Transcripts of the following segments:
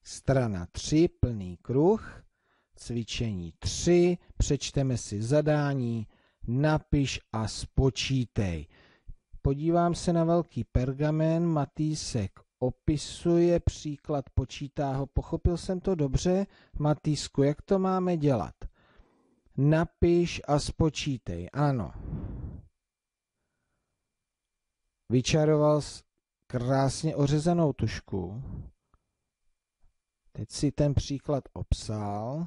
Strana 3, plný kruh. Cvičení 3, přečteme si zadání, napiš a spočítej. Podívám se na velký pergamen, Matýsek opisuje příklad, počítá ho. Pochopil jsem to dobře? Matýsku, jak to máme dělat? Napiš a spočítej, ano. Vyčaroval jsi krásně ořezanou tužku. Teď si ten příklad obsal.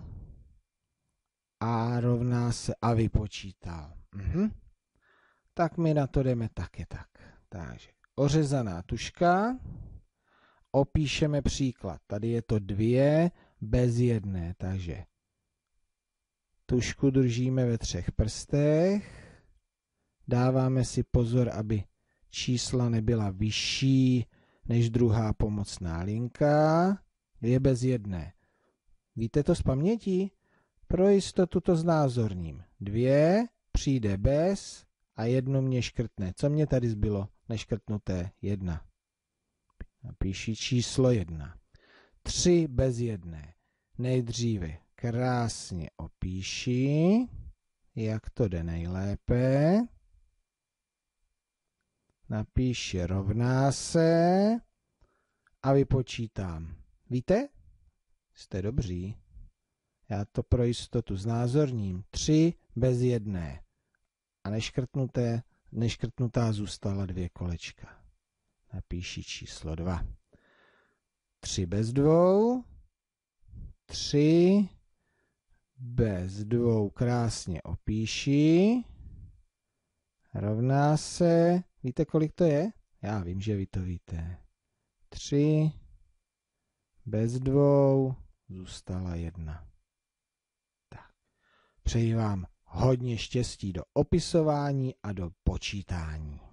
A rovná se a vypočítal. Tak my na to jdeme taky tak. Takže ořezaná tužka. Opíšeme příklad. Tady je to 2 bez 1. Takže tužku držíme ve 3 prstech. Dáváme si pozor, aby čísla nebyla vyšší než druhá pomocná linka. 2 bez 1. Víte to z paměti? Pro jistotu to znázorním. 2 přijde bez a 1 mě škrtne. Co mě tady zbylo neškrtnuté? 1. Napíši číslo 1. 3 bez 1. Nejdříve krásně opíši, jak to jde nejlépe. Napíši rovná se a vypočítám. Víte? Jste dobří. Já to pro jistotu znázorním. 3 bez 1. A neškrtnutá zůstala 2 kolečka. Napíši číslo 2. 3 bez 2. 3 bez 2 krásně opíši. Rovná se. Víte, kolik to je? Já vím, že vy to víte. 3 bez 2 zůstala 1. Přeji vám hodně štěstí do opisování a do počítání.